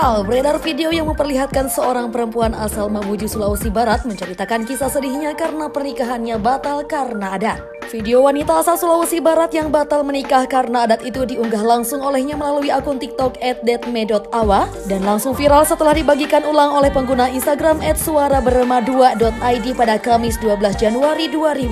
Viral, beredar video yang memperlihatkan seorang perempuan asal Mamuju, Sulawesi Barat menceritakan kisah sedihnya karena pernikahannya batal karena adat. Video wanita asal Sulawesi Barat yang batal menikah karena adat itu diunggah langsung olehnya melalui akun TikTok @detme.awa dan langsung viral setelah dibagikan ulang oleh pengguna Instagram @suaraberema2.id pada Kamis 12 Januari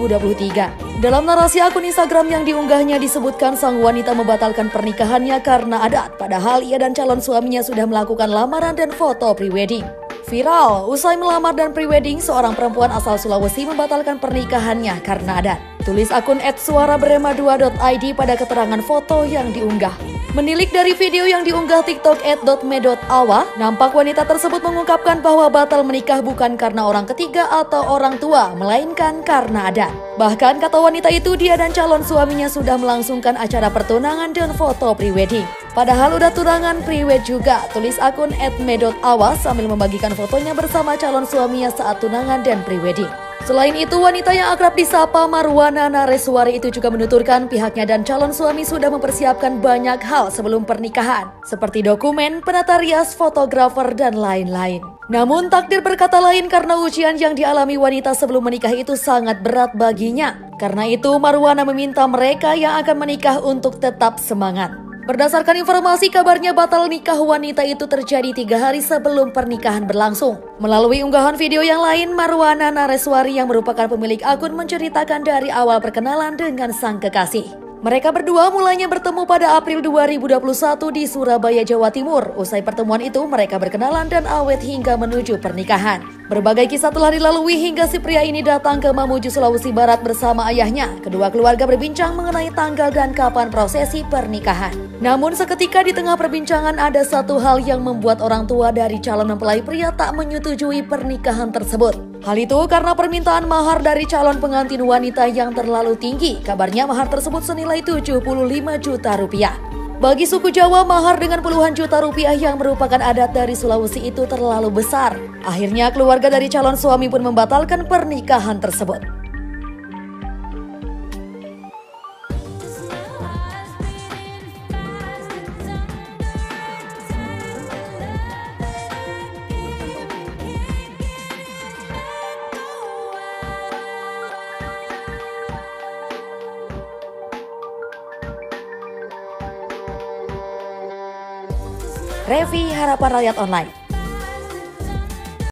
2023. Dalam narasi akun Instagram yang diunggahnya disebutkan sang wanita membatalkan pernikahannya karena adat, padahal ia dan calon suaminya sudah melakukan lamaran dan foto prewedding. Viral, usai melamar dan prewedding, seorang perempuan asal Sulawesi membatalkan pernikahannya karena adat. Tulis akun @suaraberema2.id pada keterangan foto yang diunggah. Menilik dari video yang diunggah TikTok @detme.awa, nampak wanita tersebut mengungkapkan bahwa batal menikah bukan karena orang ketiga atau orang tua, melainkan karena adat. Bahkan kata wanita itu, dia dan calon suaminya sudah melangsungkan acara pertunangan dan foto prewedding. Padahal udah tunangan prewed juga, tulis akun @me.awa sambil membagikan fotonya bersama calon suaminya saat tunangan dan prewedding. Selain itu, wanita yang akrab disapa Marwana Nareswari itu juga menuturkan pihaknya dan calon suami sudah mempersiapkan banyak hal sebelum pernikahan, seperti dokumen, penata rias, fotografer, dan lain-lain. Namun takdir berkata lain karena ujian yang dialami wanita sebelum menikah itu sangat berat baginya. Karena itu, Marwana meminta mereka yang akan menikah untuk tetap semangat. Berdasarkan informasi, kabarnya batal nikah wanita itu terjadi 3 hari sebelum pernikahan berlangsung. Melalui unggahan video yang lain, Marwana Nareswari yang merupakan pemilik akun menceritakan dari awal perkenalan dengan sang kekasih. Mereka berdua mulanya bertemu pada April 2021 di Surabaya, Jawa Timur. Usai pertemuan itu, mereka berkenalan dan awet hingga menuju pernikahan. Berbagai kisah telah dilalui hingga si pria ini datang ke Mamuju, Sulawesi Barat bersama ayahnya. Kedua keluarga berbincang mengenai tanggal dan kapan prosesi pernikahan. Namun seketika di tengah perbincangan ada satu hal yang membuat orang tua dari calon mempelai pria tak menyetujui pernikahan tersebut. Hal itu karena permintaan mahar dari calon pengantin wanita yang terlalu tinggi. Kabarnya mahar tersebut senilai 75 juta rupiah. Bagi suku Jawa, mahar dengan puluhan juta rupiah yang merupakan adat dari Sulawesi itu terlalu besar. Akhirnya keluarga dari calon suami pun membatalkan pernikahan tersebut. Revi, Harapan Rakyat Online.